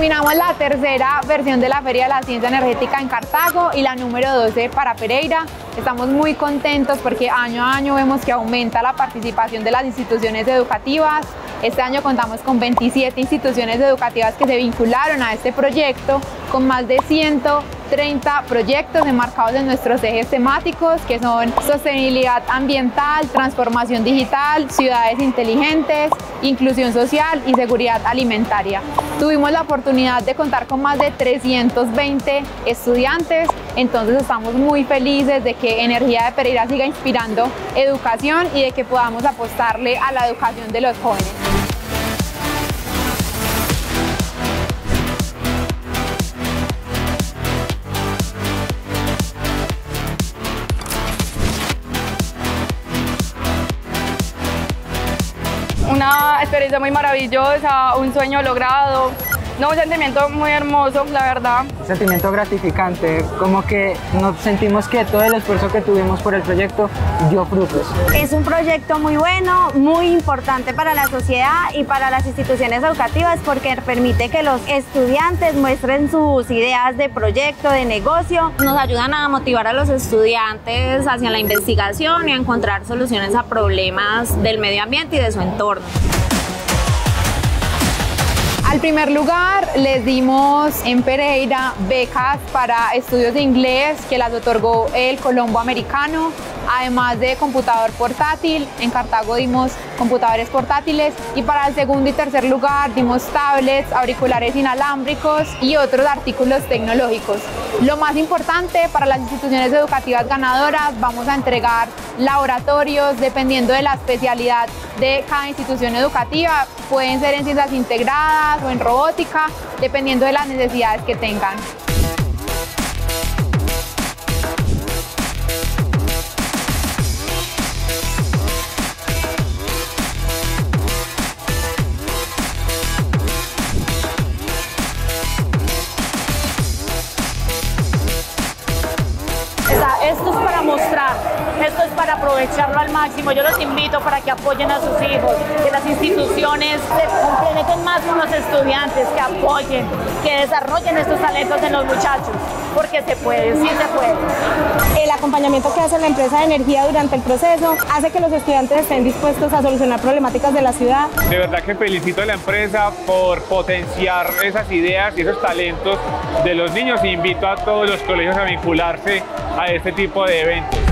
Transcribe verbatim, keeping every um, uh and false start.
Terminamos la tercera versión de la Feria de la Ciencia Energética en Cartago y la número doce para Pereira. Estamos muy contentos porque año a año vemos que aumenta la participación de las instituciones educativas. Este año contamos con veintisiete instituciones educativas que se vincularon a este proyecto, con más de ciento treinta proyectos enmarcados en nuestros ejes temáticos, que son sostenibilidad ambiental, transformación digital, ciudades inteligentes, inclusión social y seguridad alimentaria. Tuvimos la oportunidad de contar con más de trescientos veinte estudiantes, entonces estamos muy felices de que Energía de Pereira siga inspirando educación y de que podamos apostarle a la educación de los jóvenes. Una experiencia muy maravillosa, un sueño logrado, no, un sentimiento muy hermoso, la verdad. Un sentimiento gratificante, como que nos sentimos que todo el esfuerzo que tuvimos por el proyecto dio frutos. Es un proyecto muy bueno, muy importante para la sociedad y para las instituciones educativas porque permite que los estudiantes muestren sus ideas de proyecto, de negocio. Nos ayudan a motivar a los estudiantes hacia la investigación y a encontrar soluciones a problemas del medio ambiente y de su entorno. Al primer lugar les dimos en Pereira becas para estudios de inglés que las otorgó el Colombo Americano, además de computador portátil. En Cartago dimos computadores portátiles y para el segundo y tercer lugar dimos tablets, auriculares inalámbricos y otros artículos tecnológicos. Lo más importante para las instituciones educativas ganadoras, vamos a entregar laboratorios dependiendo de la especialidad de cada institución educativa. Pueden ser en ciencias integradas o en robótica, dependiendo de las necesidades que tengan. Esto es para mostrar, esto es para aprovecharlo al máximo. Yo los invito para que apoyen a sus hijos, que las instituciones se comprometen más con los estudiantes, que apoyen, que desarrollen estos talentos en los muchachos, porque se puede, sí se puede. El acompañamiento que hace la empresa de energía durante el proceso hace que los estudiantes estén dispuestos a solucionar problemáticas de la ciudad. De verdad que felicito a la empresa por potenciar esas ideas y esos talentos de los niños e invito a todos los colegios a vincularse a este tipo de eventos.